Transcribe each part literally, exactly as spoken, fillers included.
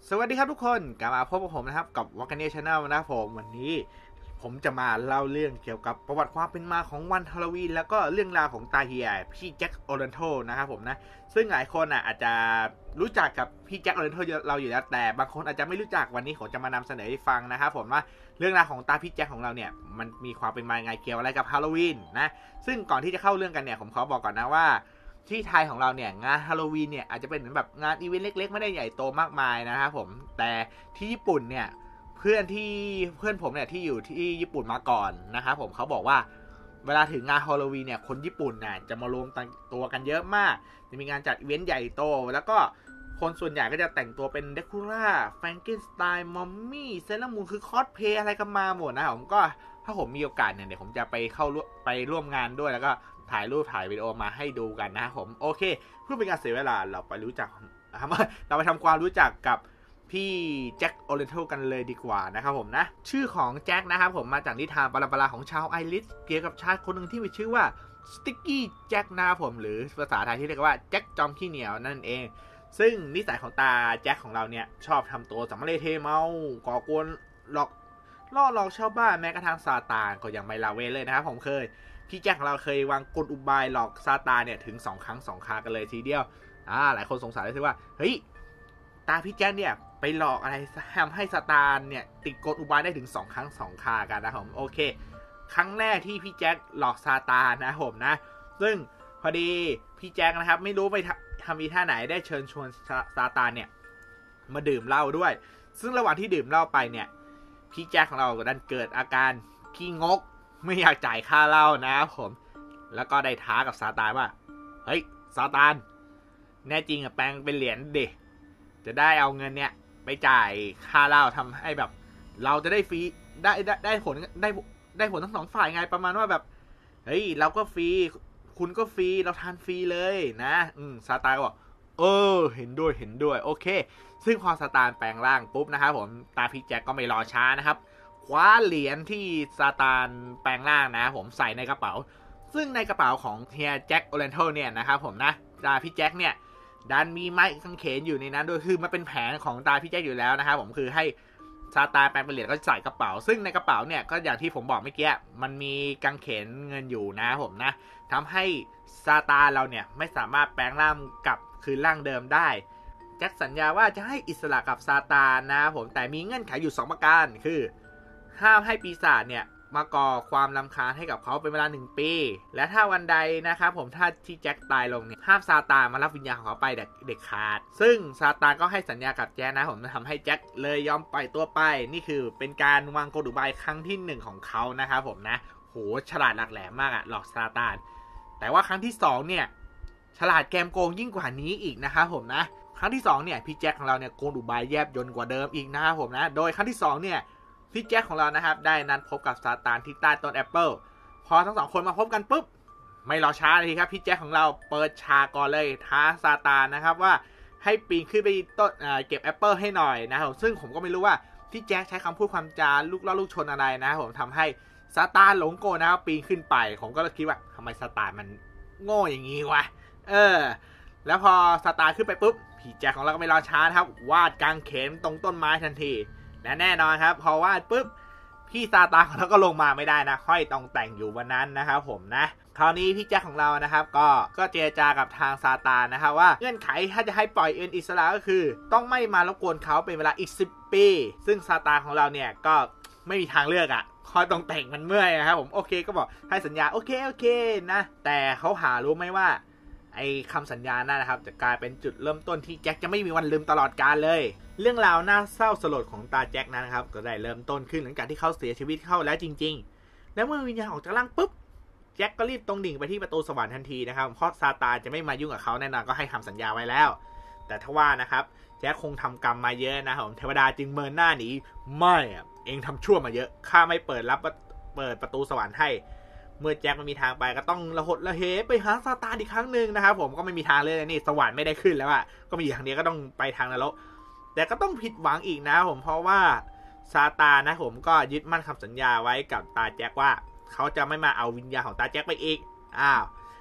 สวัสดีครับทุกคนกลับมาพบกับผมนะครับกับว a ก a เนีย Channel นะครับผมวันนี้ผมจะมาเล่าเรื่องเกี่ยวกับประวัติความเป็นมาของวันฮาโลวีนแล้วก็เรื่องราวของตาเฮียพี่แจ็คโอเลนโทนะครับผมนะซึ่งหลายคนอ่ะอาจจะรู้จักกับพี่แจ็คโอเลนโทเราอยู่แล้วแต่บางคนอาจจะไม่รู้จักวันนี้ผมจะมานำเสนอให้ฟังนะครับผมว่าเรื่องราวของตาพี่แจ็คของเราเนี่ยมันมีความเป็นมาไงเกี่ยวอะไรกับฮาโลวีนนะซึ่งก่อนที่จะเข้าเรื่องกันเนี่ยผมขอบอกก่อนนะว่าที่ไทยของเราเนี่ยงานฮาโลวีนเนี่ยอาจจะเป็นเหมือนแบบงานอีเวนต์เล็กๆไม่ได้ใหญ่โตมากมายนะครับผมแต่ที่ญี่ปุ่นเนี่ยเพื่อนที่เพื่อนผมเนี่ยที่อยู่ที่ญี่ปุ่นมาก่อนนะครับผมเขาบอกว่าเวลาถึงงานฮาโลวีนเนี่ยคนญี่ปุ่นเนี่ยจะมารวมตัวกันเยอะมากจะมีงานจัดอีเวนต์ใหญ่โตแล้วก็คนส่วนใหญ่ก็จะแต่งตัวเป็นเดคูล่าแฟรงเกนสไตน์มอมมี่เซเลอร์มูนคือคอสเพลย์อะไรกันมาหมดนะผมก็ถ้าผมมีโอกาสเนี่ยเดี๋ยวผมจะไปเข้าไปร่วมงานด้วยแล้วก็ถ่ายรูปถ่ายวิดีโอมาให้ดูกันนะครับผมโอเคเพื่อเป็นการเสียเวลาเราไปรู้จักเราไปทำความรู้จักกับพี่แจ็คโอเลนโทกันเลยดีกว่านะครับผมนะชื่อของแจ็คนะครับผมมาจากนิทานปรำปราของชาวไอริสเกี่ยวกับชายคนหนึ่งที่มีชื่อว่าสติ๊กกี้แจ็คนะครับผมหรือภาษาไทยที่เรียกว่าแจ็คจอมขี้เหนียวนั่นเองซึ่งนิสัยของตาแจ็คของเราเนี่ยชอบทำตัวสำเร็จเทเมาก่อกวนหลอกล่อหลอกชาวบ้านแม้กระทั่งซาตานก็ยังไม่ละเว้นเลยนะครับผมเคยพี่แจ็คของเราเคยวางกลอุบายหลอกซาตานเนี่ยถึงสองครั้งสองครากันเลยทีเดียวอ่าหลายคนสงสัยเลยว่าเฮ้ยตาพี่แจ็คเนี่ยไปหลอกอะไรทำให้ซาตานเนี่ยติดกลอุบายได้ถึงสองครั้งสองครากันนะผมโอเคครั้งแรกที่พี่แจ็คหลอกซาตานนะผมนะซึ่งพอดีพี่แจ็คนะครับไม่รู้ไปทำอีท่าไหนได้เชิญชวนซาตานเนี่ยมาดื่มเหล้าด้วยซึ่งระหว่างที่ดื่มเหล้าไปเนี่ยพี่แจ็คของเราก็ดันเกิดอาการขี้งกไม่อยากจ่ายค่าเหล้านะครับผมแล้วก็ได้ท้ากับซาตานว่าเฮ้ยซาตานแน่จริงอะแปลงเป็นเหรียญดิจะได้เอาเงินเนี่ยไปจ่ายค่าเหล้าทำให้แบบเราจะได้ฟรีได้ได้ได้ผลได้ได้ผลทั้งสองฝ่ายไงประมาณว่าแบบเฮ้ยเราก็ฟรีคุณก็ฟรีเราทานฟรีเลยนะอืมซาตานก็บอกเออเห็นด้วยเห็นด้วยโอเคซึ่งพอซาตานแปลงร่างปุ๊บนะครับผมตาพี่แจ็คก็ไม่รอช้านะครับคว้าเหรียญที่ซาตานแปลงร่างนะผมใส่ในกระเป๋าซึ่งในกระเป๋าของเฮียแจ็คโอเลนโทเนี่ยนะครับผมนะตาพี่แจ็คเนี่ยดันมีไม้กางเขนอยู่ในนั้นโดยคือมันเป็นแผนของตาพี่แจ็คอยู่แล้วนะครับผมคือให้ซาตานแปลงเป็นเหรียญก็ใส่กระเป๋าซึ่งในกระเป๋าเนี่ยก็อย่างที่ผมบอกเมื่อกี้มันมีกางเขนเงินอยู่นะผมนะทำให้ซาตานเราเนี่ยไม่สามารถแปลงร่างกลับคืนร่างเดิมได้แจ็คสัญญาว่าจะให้อิสระกับซาตานนะผมแต่มีเงื่อนไขอยู่สองประการคือห้ามให้ปีศาจเนี่ยมาก่อความรำคาญให้กับเขาเป็นเวลาหนึ่งปีและถ้าวันใดนะครับผมถ้าที่แจ็คตายลงเนี่ยห้ามซาตานมารับวิญญาณของเขาไปเด็กขาดซึ่งซาตานก็ให้สัญญากับแจ็คนะผมทำให้แจ็คเลยยอมปล่อยตัวไปนี่คือเป็นการวางกลอุบายครั้งที่หนึ่งของเขานะครับผมนะโหฉลาดหลักแหลมมากอะหลอกซาตานแต่ว่าครั้งที่สองเนี่ยฉลาดแกมโกงยิ่งกว่านี้อีกนะครับผมนะครั้งที่สองเนี่ยพี่แจ็คของเราเนี่ยโกงอุบายแยบยลกว่าเดิมอีกนะครับผมนะโดยครั้งที่สองเนี่ยพี่แจ็คของเรานะครับได้นัดพบกับซาตานที่ใต้ต้นแอปเปิลพอทั้งสองคนมาพบกันปุ๊บไม่รอช้าเลยครับพี่แจ็คของเราเปิดฉากก่อนเลยท้าซาตานนะครับว่าให้ปีนขึ้นไปต้นเก็บแอปเปิลให้หน่อยนะครับซึ่งผมก็ไม่รู้ว่าพี่แจ็คใช้คำพูดความจาลูกล่อลูกชนอะไรนะครับผมทำให้ซาตานหลงโกนะครับปีนขึ้นไปผมก็เลยคิดว่าทำไมซาตานมันโง่อย่างนี้วะเออแล้วพอซาตานขึ้นไปปุ๊บพี่แจ็คของเราก็ไม่รอช้าครับวาดกางเขนตรงต้นไม้ทันทีและแน่นอนครับพอวาดปุ๊บพี่ซาตานของเราก็ลงมาไม่ได้นะค่อยต้องแต่งอยู่วันนั้นนะครับผมนะคราวนี้พี่แจ็คของเรานะครับก็ก็เจรจากับทางซาตานนะครับว่าเงื่อนไขถ้าจะให้ปล่อยเอ็นอิสระก็คือต้องไม่มารบกวนเขาเป็นเวลาอีกสิบปีซึ่งซาตานของเราเนี่ยก็ไม่มีทางเลือกอ่ะค่อยต้องแต่งมันเมื่อยนะครับผมโอเคก็บอกให้สัญญาโอเคโอเคนะแต่เขาหารู้ไหมว่าไอ้คำสัญญานั่นนะครับจะกลายเป็นจุดเริ่มต้นที่แจ็คจะไม่มีวันลืมตลอดกาลเลยเรื่องราวน่าเศร้าสลดของตาแจ็คนั้นนะครับก็ได้เริ่มต้นขึ้นหลังจากที่เขาเสียชีวิตเข้าแล้วจริงๆแล้วเมื่อวิญญาณออกจากร่างปุ๊บแจ็คก็รีบตรงดิ่งไปที่ประตูสวรรค์ทันทีนะครับเพราะซาตานจะไม่มายุ่งกับเขาแน่นอนก็ให้คำสัญญาไว้แล้วแต่ทว่านะครับแจ็คคงทำกรรมมาเยอะนะครับเทวดาจึงเมินหน้าหนีไม่เองทำชั่วมาเยอะข้าไม่เปิดรับเปิดประตูสวรรค์ให้เมื่อแจ็คไม่มีทางไปก็ต้องระหดระเหไปหาซาตานอีกครั้งหนึ่งนะครับผมก็ไม่มีทางเลยนี่สวรรค์ไม่ได้ขึ้นแล้วอะก็มีอย่างเดียวก็ต้องไปทางนรกแต่ก็ต้องผิดหวังอีกนะผมเพราะว่าซาตานนะผมก็ยึดมั่นคำสัญญาไว้กับตาแจ็คว่าเขาจะไม่มาเอาวิญญาณของตาแจ็คไปอีกอ้าว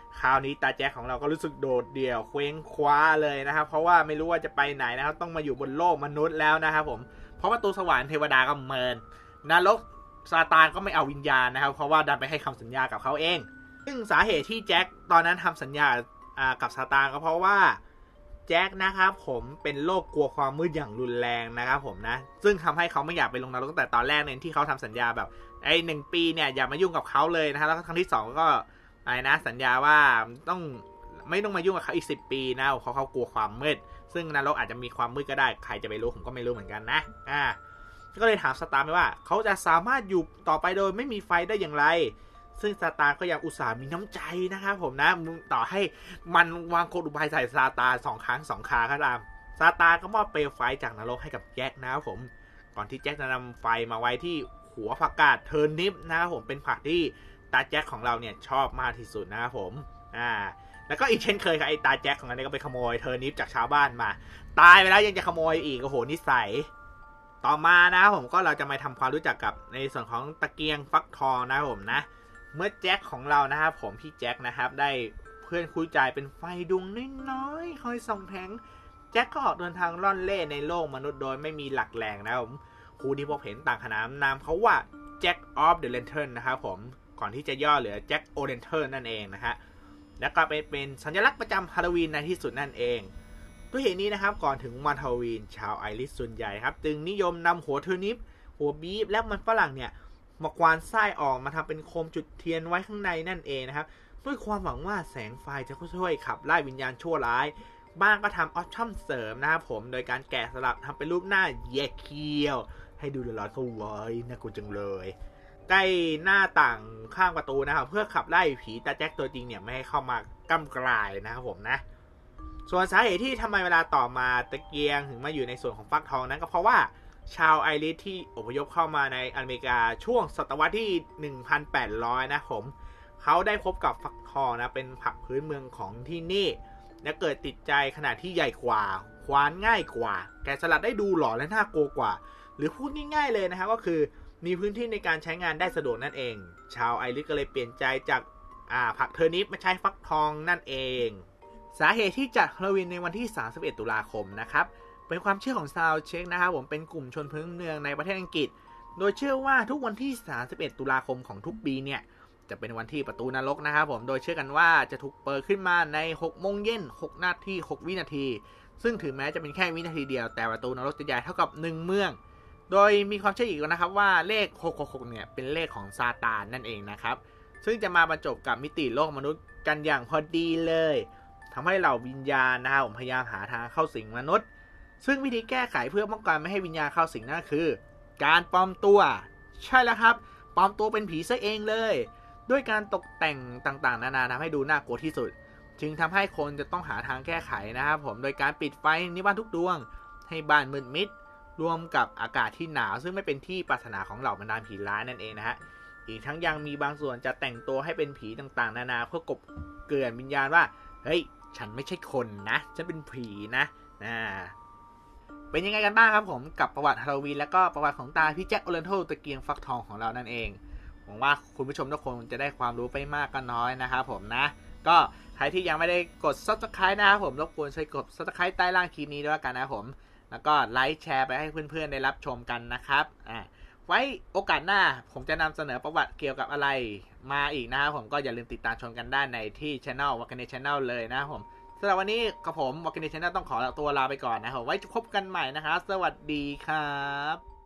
คราวนี้ตาแจ็คของเราก็รู้สึกโดดเดี่ยวเคว้งคว้าเลยนะครับเพราะว่าไม่รู้ว่าจะไปไหนนะครับต้องมาอยู่บนโลกมนุษย์แล้วนะครับผมเพราะประตูสวรรค์เทวดาก็เมินนรกซาตานก็ไม่เอาวิญญาณนะครับเพราะว่าดันไปให้คำสัญญากับเขาเองซึ่งสาเหตุที่แจ็คตอนนั้นทำสัญญากับซาตานก็เพราะว่าแจ็คนะครับผมเป็นโรคกลัวความมืดอย่างรุนแรงนะครับผมนะซึ่งทำให้เขาไม่อยากไปลงนรกตั้งแต่ตอนแรกเนี่ยที่เขาทำสัญญาแบบไอ้หนึ่งปีเนี่ยอย่ามายุ่งกับเขาเลยนะฮะแล้วก็ครั้งที่สองก็อะไรนะสัญญาว่าต้องไม่ต้องมายุ่งกับเขาอีกสิบปีนะเขาเขากลัวความมืดซึ่งนรกอาจจะมีความมืดก็ได้ใครจะไปรู้ผมก็ไม่รู้เหมือนกันนะอ่าก็เลยถามซาตานไปว่าเขาจะสามารถอยู่ต่อไปโดยไม่มีไฟได้อย่างไรซึ่งซาตานก็ยังอุตส่าห์มีน้ำใจนะครับผมนะต่อให้มันวางกลอุบายใส่ซาตานสองครั้งสองคราก็ตามซาตานก็มอบเปลวไฟจากนรกให้กับแจ็คนะครับผมก่อนที่แจ็คจะนำไฟมาไว้ที่หัวผักกาดเทิร์นนิฟนะครับผมเป็นผักที่ตาแจ็คของเราเนี่ยชอบมากที่สุดนะครับผมอ่าแล้วก็อีกเช่นเคยครับไอ้ตาแจ็คของเราเนี่ยก็ไปขโมยเทิร์นนิฟจากชาวบ้านมาตายไปแล้วยังจะขโมยอีกโอ้โหนิสัยต่อมานะครับผมก็เราจะมาทำความรู้จักกับในส่วนของตะเกียงฟักทองนะครับผมนะเมื่อแจ็คของเรานะครับผมพี่แจ็คนะครับได้เพื่อนคุยใจเป็นไฟดวงน้อยๆคอยส่องแทงแจ็คก็ออกเดินทางร่อนเล่ในโลกมนุษย์โดยไม่มีหลักแหล่งนะครับผมครูที่พบเห็นต่างขนานนามเขาว่าแจ็คออฟเดอะแลนเทิร์นนะครับผมก่อนที่จะย่อเหลือแจ็คโอเลนเทิร์นนั่นเองนะฮะแล้วก็เป็นสัญลักษณ์ประจำฮาโลวีนในที่สุดนั่นเองด้วยเหตุนี้นะครับก่อนถึงวันฮาโลวีนชาวไอริสส่วนใหญ่ครับจึงนิยมนำหัวเทอร์นิปหัวบีฟและมันฝรั่งเนี่ยมาควานไส้ออกมาทำเป็นโคมจุดเทียนไว้ข้างในนั่นเองนะครับด้วยความหวังว่าแสงไฟจะช่วยขับไล่วิญญาณชั่วร้ายบ้างก็ทำออปชั่นเสริมนะครับผมโดยการแกะสลักทำเป็นรูปหน้าแยกเคี้ยวให้ดูหลอนๆเข้าไว้น่ากลัวจังเลยใกล้หน้าต่างข้างประตูนะครับเพื่อขับไล่ผีตาแจ็คตัวจริงเนี่ยไม่ให้เข้ามากำกลายนะครับผมนะส่วนสาเหตุที่ทำไมเวลาต่อมาตะเกียงถึงมาอยู่ในส่วนของฟักทองนั้นก็เพราะว่าชาวไอริสที่อพยพเข้ามาในอเมริกาช่วงศตวรรษที่ หนึ่งพันแปดร้อย นะผมเขาได้พบกับฟักทองนะเป็นผักพื้นเมืองของที่นี่และเกิดติดใจขนาดที่ใหญ่กว่าควานง่ายกว่าแกะสลักได้ดูหล่อและน่ากลัวกว่าหรือพูดง่ายๆเลยนะครับก็คือมีพื้นที่ในการใช้งานได้สะดวกนั่นเองชาวไอริสก็เลยเปลี่ยนใจจากอ่าผักเทอร์นิปมาใช้ฟักทองนั่นเองสาเหตุที่จัดฮาโลวีนในวันที่สามสิบเอ็ดตุลาคมนะครับเป็นความเชื่อของซาวเช็คนะครับผมเป็นกลุ่มชนพื้นเมืองในประเทศอังกฤษโดยเชื่อว่าทุกวันที่สามสิบเอ็ดตุลาคมของทุกปีเนี่ยจะเป็นวันที่ประตูนรกนะครับผมโดยเชื่อกันว่าจะถูกเปิดขึ้นมาในหกโมงเย็นหกนาทีหกวินาทีซึ่งถึงแม้จะเป็นแค่วินาทีเดียวแต่ประตูนรกจะใหญ่เท่ากับหนึ่งเมืองโดยมีความเชื่ออีกนะครับว่าเลขหกหกหกเนี่ยเป็นเลขของซาตานนั่นเองนะครับซึ่งจะมาบรรจบกับมิติโลกมนุษย์กันอย่างพอดีเลยทำให้เหล่าวิญญาณนะครับผมพยายามหาทางเข้าสิงมนุษย์ซึ่งวิธีแก้ไขเพื่อป้องกันไม่ให้วิญญาณเข้าสิงนั่นคือการปลอมตัวใช่แล้วครับปลอมตัวเป็นผีซะเองเลยด้วยการตกแต่งต่างๆนานาทำให้ดูน่ากลัวที่สุดจึงทำให้คนจะต้องหาทางแก้ไขนะครับผมโดยการปิดไฟในบ้านทุกดวงให้บ้านมืดมิดรวมกับอากาศที่หนาวซึ่งไม่เป็นที่ปรารถนาของเหล่าบรรดาผีร้ายนั่นเองนะฮะอีกทั้งยังมีบางส่วนจะแต่งตัวให้เป็นผีต่างๆนานาเพื่อกลบเกลื่อนวิญญาณว่าเฮ้ยฉันไม่ใช่คนนะฉันเป็นผีนะนะเป็นยังไงกันบ้างครับผมกับประวัติฮาโลวีนและก็ประวัติของตาพี่แจ็คโอเลนโทตะเกียงฟักทองของเรานั่นเองหวังว่าคุณผู้ชมทุกคนจะได้ความรู้ไปมากก็น้อยนะครับผมนะก็ใครที่ยังไม่ได้กด ซับสไครบ์ นะครับผมรบกวนช่วยกด ซับสไครบ์ ใต้ล่างคลิปนี้ด้วยกันนะผมแล้วก็ไลค์แชร์ไปให้เพื่อนๆได้รับชมกันนะครับอ่าไว้โอกาสหน้าผมจะนำเสนอประวัติเกี่ยวกับอะไรมาอีกนะครับผมก็อย่าลืมติดตามชมกันได้ในที่ Channel วา กาเน่ Channel เลยนะครับผมสำหรับวันนี้กับผมวา กาเน่ Channel ต้องขอตัวลาไปก่อนนะครับไว้พบกันใหม่นะครับสวัสดีครับ